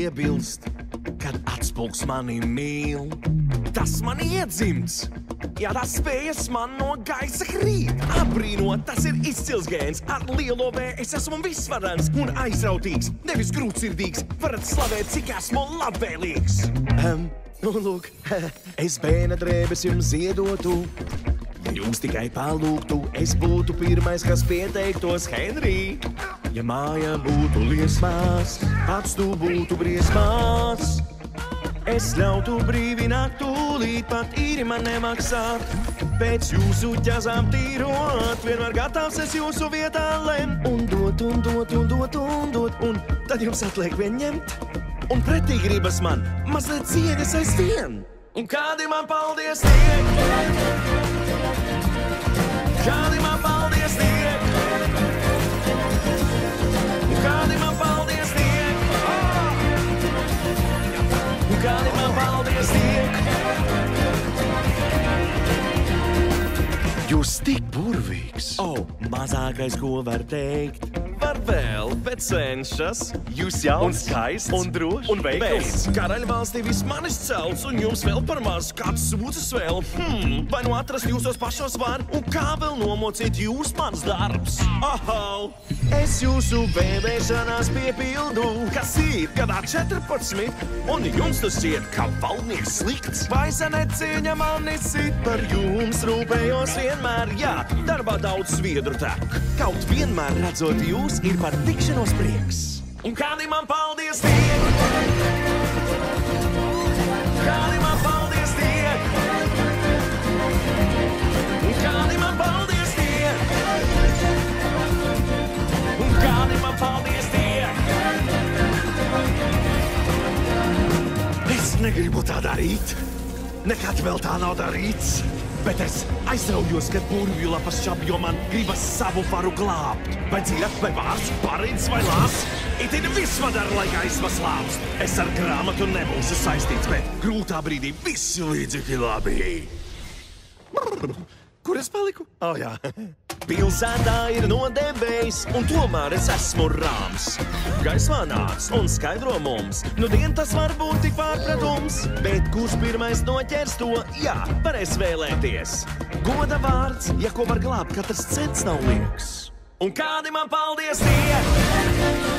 piebilst, kad atspulgs mani mīl. Tas mani iedzimts, ja tas spējas man no gaisa krīt. Apbrīnot, tas ir izcils gēns, ar lielo V es esmu visvarens un aizrautīgs, nevis grūtsirdīgs, varat slavēt, cik esmu labvēlīgs. Lūk, es bērna drēbes jums ziedotu, jūs tikai palūgtu, es būtu pirmais, kas pieteiktos, Henrī. Ja māja būtu liesmās, pats tu būtu briesmās, es ļautu brīvi nākt tūlīt, pat īri man nemaksāt. Pēc jūsu ķezām tīrot, vienmēr gatavs es jūsu vietā lem. Un dot, un dot, un dot, un dot, un tad jums atliek vien ņemt. Un pretī gribas man mazliet cieņas aizvien. Un kādi man paldies tiek? Kādi man paldies tiek? Un kādi man paldies tiek? Un kādi man paldies tiek? Jūs tik burvīgs. Mazākais, ko var teikt. Var vēl, bet cenšas. Jūs jauns, un skaists, un drošs, un veikls. Karaļvalstī viss manis celts, un jums vēl par maz kāds sūdzas vēl. Vai nu atrast jūsos pašos var, un kā vēl nomocīt jūs mans darbs? Es jūsu vēlēšanās piepildu, kas ir gadā 14, un jums tas šķiet, kā valdnieks slikts. Vai sanecieņa mani sit, par jums rūpējos vienmēr, jā, darbā daudz sviedru tek. Kaut vienmēr redzot jūs, ir par tikšanos prieks. Un kādi man paldies tiek? Kādi man paldies tiek? Un kādi man paldies tiek? Un kādi man paldies tiek? Es negribu tā darīt. Nekad vēl tā nav darīts. Bet es aizraujos, kad burvju lapas čap, jo man gribas savu varu glābt. Vai dzied, vai vārds, parīdz, vai lās. Itin viss man dara, lai gaisma slāpst. Es ar grāmatu nebūšu saistīts, bet grūtā brīdī visi līdzekļi labi. Kur es paliku? Jā. Pilsētā ir nodebējis, un tomēr es esmu rāms. Gaismā nāc un skaidro mums, nu dien tas var būt tik pārpratums. Bet kurš pirmais noķers to, jā, varēs vēlēties. Goda vārds, ja ko var glābt, katrs cents nav lieks. Un kādi man paldies tiek?